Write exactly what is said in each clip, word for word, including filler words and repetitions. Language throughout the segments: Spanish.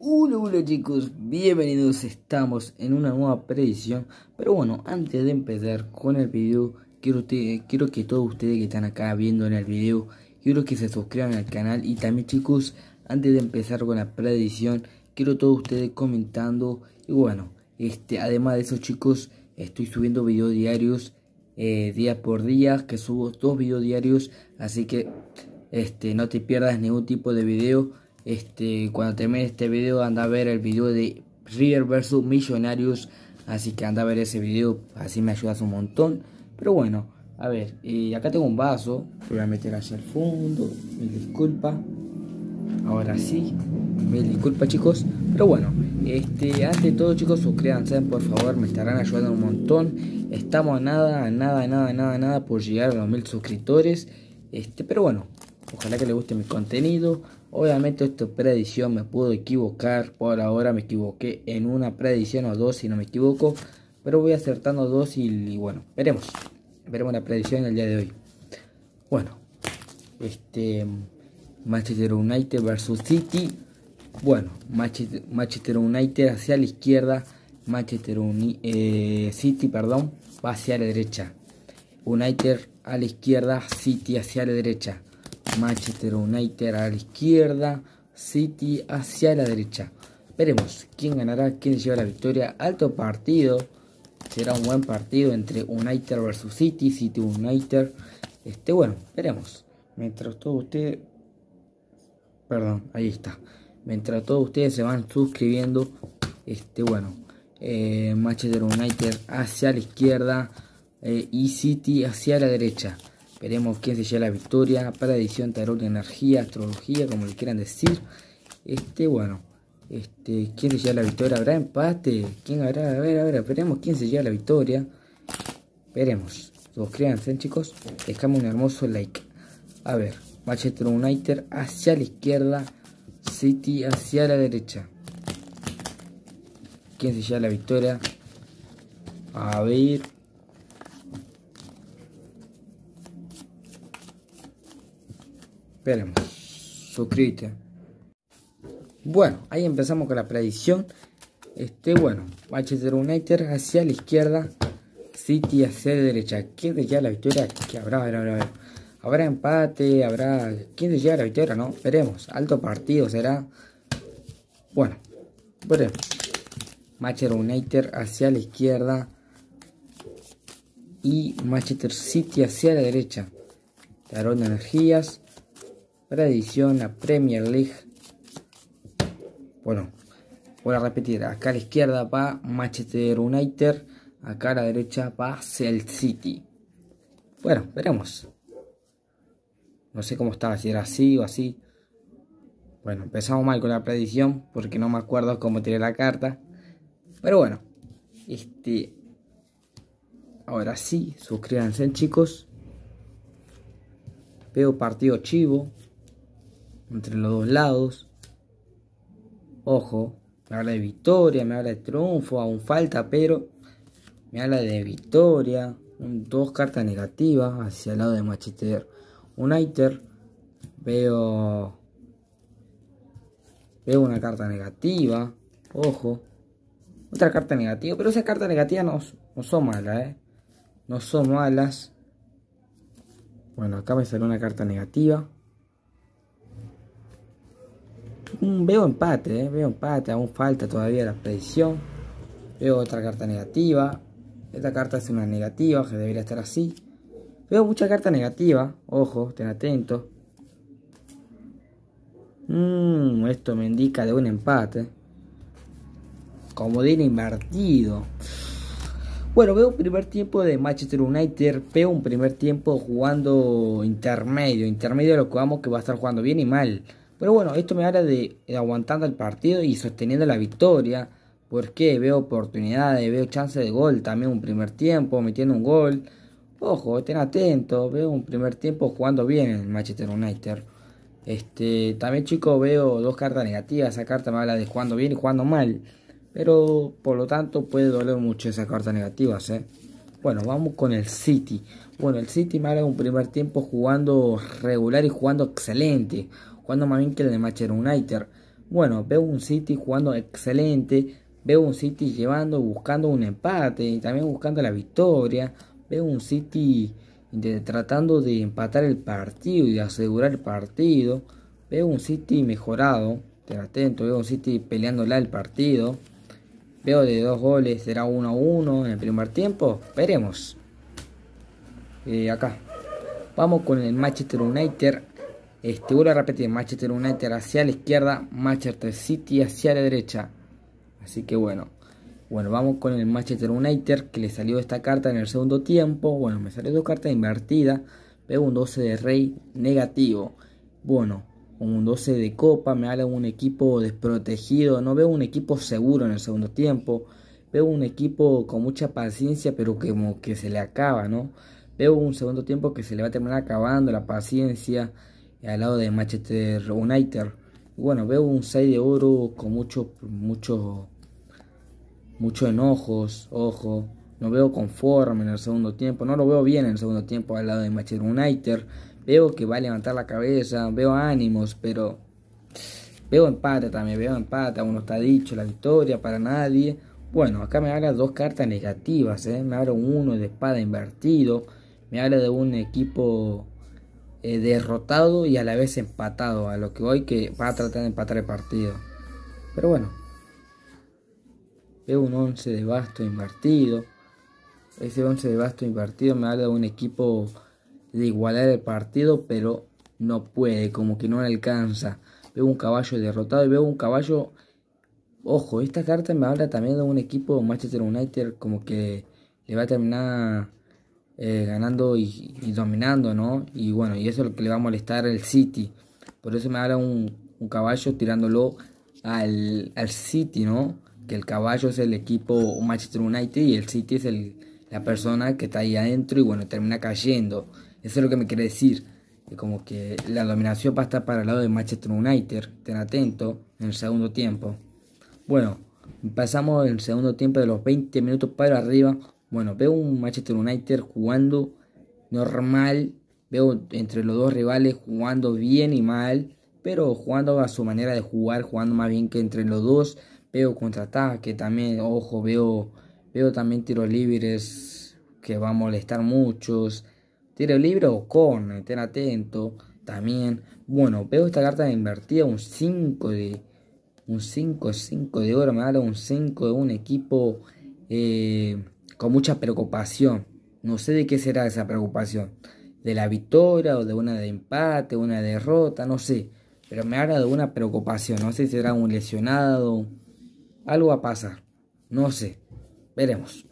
Hola, hola chicos, bienvenidos, estamos en una nueva predicción. Pero bueno, antes de empezar con el video, quiero, te, quiero que todos ustedes que están acá viendo en el video, quiero que se suscriban al canal. Y también chicos, antes de empezar con la predicción, quiero todos ustedes comentando. Y bueno, este además de eso chicos, estoy subiendo videos diarios, eh, día por día, que subo dos videos diarios. Así que este no te pierdas ningún tipo de video. Este, cuando termine este video, anda a ver el video de River versus Millonarios. Así que anda a ver ese video, así me ayudas un montón. Pero bueno, a ver, eh, acá tengo un vaso, lo voy a meter allá al fondo. Me disculpa. Ahora sí, me disculpa chicos. Pero bueno, este, antes de todo chicos, suscríbanse por favor, me estarán ayudando un montón. Estamos a nada, a nada, a nada, a nada, a nada por llegar a los mil suscriptores. Este, pero bueno, ojalá que les guste mi contenido. Obviamente esta predicción me puedo equivocar. Por ahora me equivoqué en una predicción o dos si no me equivoco. Pero voy acertando dos y, y bueno, veremos. Veremos la predicción el día de hoy. Bueno, este Manchester United versus City. Bueno, Manchester, Manchester United hacia la izquierda. Manchester Uni, eh, City, perdón, va hacia la derecha. United a la izquierda, City hacia la derecha. Manchester United a la izquierda, City hacia la derecha. Veremos quién ganará, quién lleva la victoria. Alto partido, será un buen partido entre United versus City, City United. Este, bueno, veremos. Mientras todos ustedes, perdón, ahí está. Mientras todos ustedes se van suscribiendo, este, bueno, eh, Manchester United hacia la izquierda eh, y City hacia la derecha. Veremos quién se lleva la victoria. Predicción, tarot, energía, astrología, como le quieran decir. Este, bueno, este, quién se lleva la victoria. ¿Habrá empate? ¿Quién habrá? A ver, a ver, veremos quién se lleva la victoria. Veremos. Suscríbanse, chicos. Dejame un hermoso like. A ver, Manchester United hacia la izquierda, City hacia la derecha. ¿Quién se lleva la victoria? A ver. Esperemos, suscríbete. Bueno, ahí empezamos con la predicción. Este, bueno, Manchester United hacia la izquierda, City hacia la derecha. ¿Quién se lleva la victoria? ¿Qué habrá? A ver, a ver, a ver. ¿Habrá empate? ¿Habrá? ¿Quién se lleva la victoria? No, veremos. Alto partido será. Bueno, veremos. Manchester United hacia la izquierda y Manchester City hacia la derecha. Tarot de energías. Predicción a Premier League. Bueno, voy a repetir. Acá a la izquierda va Manchester United. Acá a la derecha va el City. Bueno, veremos. No sé cómo estaba, si era así o así. Bueno, empezamos mal con la predicción porque no me acuerdo cómo tiré la carta. Pero bueno, este, ahora sí, suscríbanse chicos. Veo partido chivo entre los dos lados. Ojo, me habla de victoria, me habla de triunfo, aún falta, pero me habla de victoria. Dos cartas negativas hacia el lado de Manchester United. Veo Veo una carta negativa. Ojo, otra carta negativa, pero esas cartas negativas no, no son malas, ¿eh? No son malas. Bueno, acá me salió una carta negativa. Mm, veo empate, eh, veo empate, aún falta todavía la predicción. Veo otra carta negativa. Esta carta es una negativa, que debería estar así. Veo mucha carta negativa, ojo, estén atentos. Mm, esto me indica de un empate. Comodín invertido. Bueno, veo un primer tiempo de Manchester United. Veo un primer tiempo jugando intermedio. Intermedio de lo que vamos, que va a estar jugando bien y mal. Pero bueno, esto me habla de, de aguantando el partido y sosteniendo la victoria. Porque veo oportunidades, veo chance de gol. También un primer tiempo, metiendo un gol. Ojo, estén atentos. Veo un primer tiempo jugando bien en Manchester United. Este, también chicos, veo dos cartas negativas. Esa carta me habla de jugando bien y jugando mal. Pero por lo tanto puede doler mucho esa carta negativa, ¿eh? Bueno, vamos con el City. Bueno, el City me habla de un primer tiempo jugando regular y jugando excelente. Jugando más bien que el de Manchester United. Bueno, veo un City jugando excelente. Veo un City llevando, buscando un empate y también buscando la victoria. Veo un City de, tratando de empatar el partido y de asegurar el partido. Veo un City mejorado. Ten atento, veo un City peleándola el partido. Veo de dos goles, será uno a uno en el primer tiempo. Veremos. Eh, acá. Vamos con el Manchester United. Este, vuelvo a repetir, Manchester United hacia la izquierda, Manchester City hacia la derecha. Así que bueno. Bueno, vamos con el Manchester United, que le salió esta carta en el segundo tiempo. Bueno, me salió dos cartas invertidas. Veo un doce de rey negativo. Bueno, un doce de copa, me habla de un equipo desprotegido. No veo un equipo seguro en el segundo tiempo. Veo un equipo con mucha paciencia, pero que como que se le acaba, ¿no? Veo un segundo tiempo que se le va a terminar acabando la paciencia al lado de Manchester United. Bueno, veo un seis de oro con muchos muchos muchos enojos, ojo. No veo conforme en el segundo tiempo. No lo veo bien en el segundo tiempo al lado de Manchester United. Veo que va a levantar la cabeza. Veo ánimos, pero veo empate también. Veo empate. Aún no está dicho la victoria para nadie. Bueno, acá me habla dos cartas negativas. ¿eh? Me habla uno de espada invertido. Me habla de un equipo eh, derrotado y a la vez empatado. A lo que voy que va a tratar de empatar el partido. Pero bueno. Veo un once de basto invertido. Ese once de basto invertido me habla de un equipo de igualar el partido, pero no puede, como que no le alcanza. Veo un caballo derrotado y veo un caballo... Ojo, esta carta me habla también de un equipo Manchester United como que le va a terminar eh, ganando y, y dominando, ¿no? Y bueno, y eso es lo que le va a molestar al City. Por eso me habla un, un caballo tirándolo al, al City, ¿no? Que el caballo es el equipo Manchester United y el City es el, la persona que está ahí adentro y bueno, termina cayendo. Eso es lo que me quiere decir. Que como que la dominación va a estar para el lado de Manchester United. Ten atento en el segundo tiempo. Bueno, pasamos el segundo tiempo de los veinte minutos para arriba. Bueno, veo un Manchester United jugando normal. Veo entre los dos rivales jugando bien y mal. Pero jugando a su manera de jugar, jugando más bien que entre los dos. Veo contraataque también, ojo, veo, veo también tiros libres que va a molestar muchos. Tiro libre o corner, ten atento también. Bueno, veo esta carta de invertida, un cinco de un cinco, cinco de oro, me da un cinco de un equipo eh, con mucha preocupación. No sé de qué será esa preocupación. De la victoria o de una de empate, una derrota, no sé. Pero me habla de una preocupación, no sé si será un lesionado. Algo va a pasar. No sé. Veremos.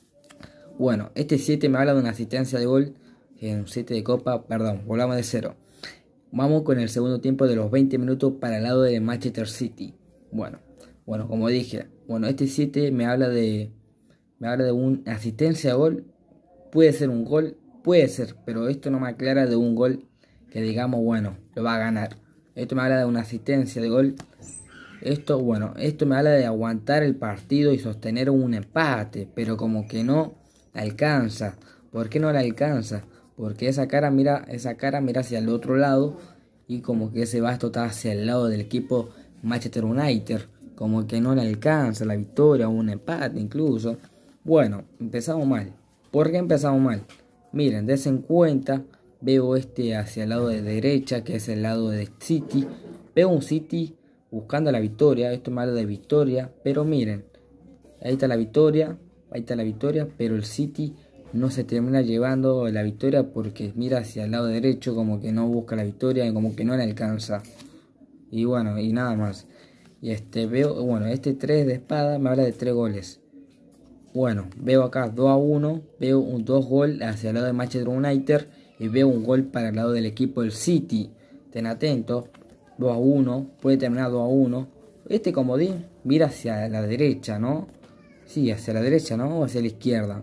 Bueno, este siete me habla de una asistencia de gol. En siete de copa. Perdón, volvamos de cero. Vamos con el segundo tiempo de los veinte minutos para el lado de Manchester City. Bueno, bueno, como dije. Bueno, este siete me habla de. Me habla de una asistencia de gol. Puede ser un gol. Puede ser. Pero esto no me aclara de un gol que digamos, bueno, lo va a ganar. Esto me habla de una asistencia de gol. Esto, bueno, esto me habla de aguantar el partido y sostener un empate, pero como que no alcanza. ¿Por qué no le alcanza? Porque esa cara mira, esa cara mira hacia el otro lado y como que ese basto está hacia el lado del equipo Manchester United, como que no le alcanza la victoria o un empate incluso. Bueno, empezamos mal. ¿Por qué empezamos mal? Miren, dense en cuenta, veo este hacia el lado de derecha, que es el lado de City. Veo un City buscando la victoria, esto me habla de victoria, pero miren, ahí está la victoria, ahí está la victoria, pero el City no se termina llevando la victoria porque mira hacia el lado derecho, como que no busca la victoria, como que no le alcanza. Y bueno, y nada más. Y este veo, bueno, este tres de espada me habla de tres goles. Bueno, veo acá dos a uno, veo un dos gol hacia el lado de Manchester United y veo un gol para el lado del equipo del City. Ten atento. dos a uno, puede terminar dos a uno. Este comodín mira hacia la derecha, ¿no? Sí, hacia la derecha, ¿no? O hacia la izquierda.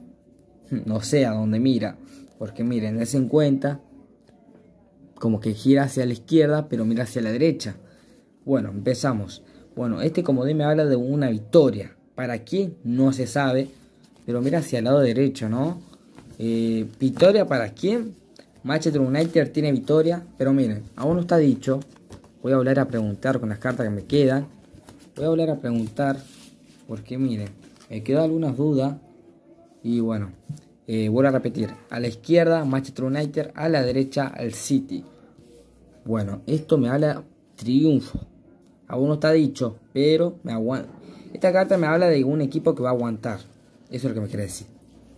No sé a dónde mira. Porque miren, dense en cuenta. Como que gira hacia la izquierda, pero mira hacia la derecha. Bueno, empezamos. Bueno, este comodín me habla de una victoria. ¿Para quién? No se sabe. Pero mira hacia el lado derecho, ¿no? Eh, ¿Victoria para quién? Manchester United tiene victoria. Pero miren, aún no está dicho. voy a volver a preguntar con las cartas que me quedan. Voy a volver a preguntar porque miren, me quedó algunas dudas. Y bueno, eh, vuelvo a repetir. A la izquierda Manchester United, a la derecha el City. Bueno, esto me habla triunfo. Aún no está dicho, pero me aguanta. Esta carta me habla de un equipo que va a aguantar. Eso es lo que me quiere decir.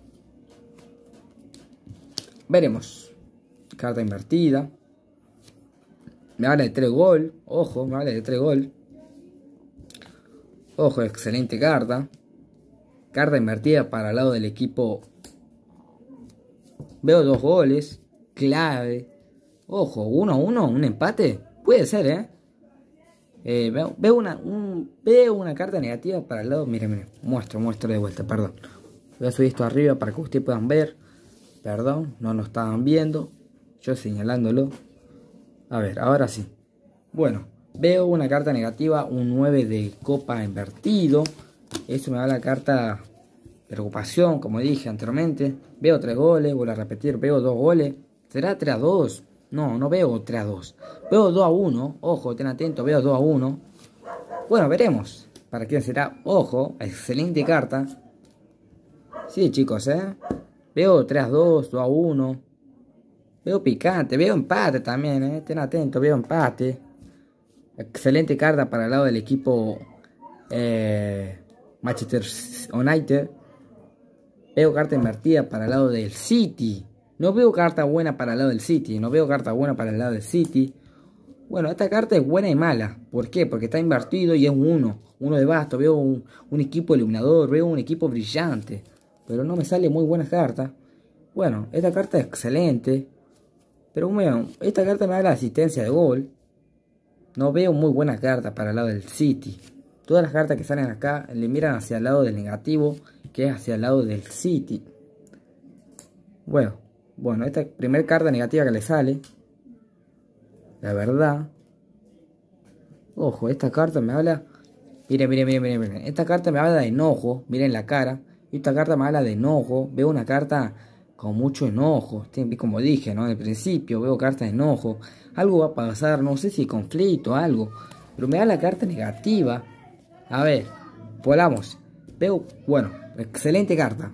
Veremos. Carta invertida. Me habla de tres gol. Ojo, me habla de tres gol. Ojo, excelente carta. Carta invertida para el lado del equipo. Veo dos goles. Clave. Ojo, uno a uno, un empate. Puede ser, ¿eh? eh veo, veo, una, un, veo una carta negativa para el lado. Miren, miren. Muestro, muestro de vuelta, perdón. Voy a subir esto arriba para que ustedes puedan ver. Perdón, no lo estaban viendo. Yo señalándolo. A ver, ahora sí. Bueno, veo una carta negativa, un nueve de copa invertido. Eso me da la carta preocupación, como dije anteriormente. Veo tres goles, vuelvo a repetir, veo dos goles. ¿Será tres a dos? No, no veo tres a dos. Veo dos a uno. Ojo, ten atento, veo dos a uno. Bueno, veremos. ¿Para quién será? Ojo, excelente carta. Sí, chicos, ¿eh? Veo tres a dos, dos a uno. Veo picante, veo empate también, ¿eh? Ten atento, veo empate. Excelente carta para el lado del equipo eh, Manchester United. Veo carta invertida para el lado del City. No veo carta buena para el lado del City. No veo carta buena para el lado del City. Bueno, esta carta es buena y mala. ¿Por qué? Porque está invertido y es uno. Uno de basto. Veo un, un equipo iluminador. Veo un equipo brillante. Pero no me sale muy buena carta. Bueno, esta carta es excelente. Pero bueno, esta carta me da la asistencia de gol. No veo muy buena carta para el lado del City. Todas las cartas que salen acá le miran hacia el lado del negativo, que es hacia el lado del City. Bueno, bueno, esta primera carta negativa que le sale. La verdad. Ojo, esta carta me habla. Miren, miren, miren, miren, miren. Esta carta me habla de enojo. Miren la cara. Esta carta me habla de enojo. Veo una carta con mucho enojo. Como dije, ¿no? Al principio veo carta de enojo. Algo va a pasar. No sé si conflicto o algo. Pero me da la carta negativa. A ver. Volamos. Veo. Bueno. Excelente carta.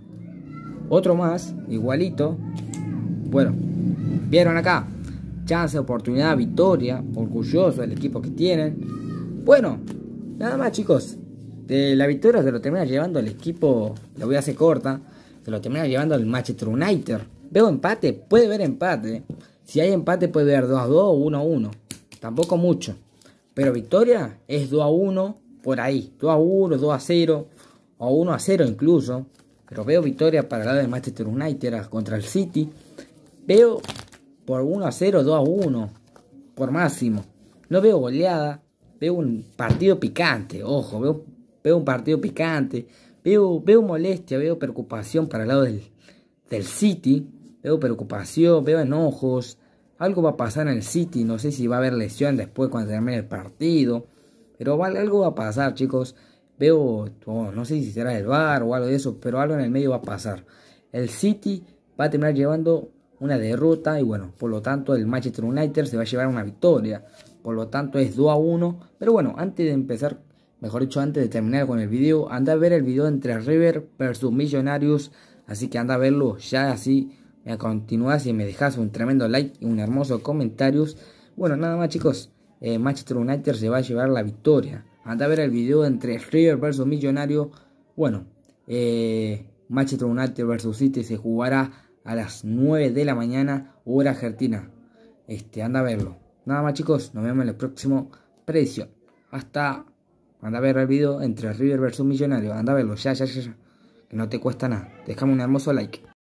Otro más. Igualito. Bueno. Vieron acá. Chance, oportunidad, victoria. Orgulloso del equipo que tienen. Bueno. Nada más, chicos. De la victoria se lo termina llevando el equipo. La voy a hacer corta. Se lo termina llevando el Manchester United. Veo empate. Puede ver empate. Si hay empate puede ver dos a dos o uno a uno. Tampoco mucho. Pero victoria es dos a uno. Por ahí. dos a uno, dos a cero. O uno a cero incluso. Pero veo victoria para el lado del Manchester United contra el City. Veo por uno a cero, dos a uno. Por máximo. No veo goleada. Veo un partido picante. Ojo. Veo, veo un partido picante. Veo, veo molestia. Veo preocupación para el lado del, del City. Veo preocupación. Veo enojos. Algo va a pasar en el City. No sé si va a haber lesión después cuando termine el partido. Pero vale, algo va a pasar, chicos. Veo, oh, no sé si será el V A R o algo de eso, pero algo en el medio va a pasar. El City va a terminar llevando una derrota y bueno, por lo tanto el Manchester United se va a llevar una victoria. Por lo tanto es dos a uno. Pero bueno, antes de empezar, mejor dicho, antes de terminar con el video, anda a ver el video entre River versus Millonarios. Así que anda a verlo ya, así me continúas y me dejas un tremendo like y un hermoso comentarios. Bueno, nada más, chicos. Eh, Manchester United se va a llevar la victoria. Anda a ver el video entre River versus Millonario. Bueno, eh, Manchester United versus City se jugará a las nueve de la mañana, hora argentina. Este, anda a verlo. Nada más, chicos, nos vemos en el próximo predicción. Hasta. Anda a ver el video entre River versus Millonario. Anda a verlo, ya, ya, ya, ya. Que no te cuesta nada. Déjame un hermoso like.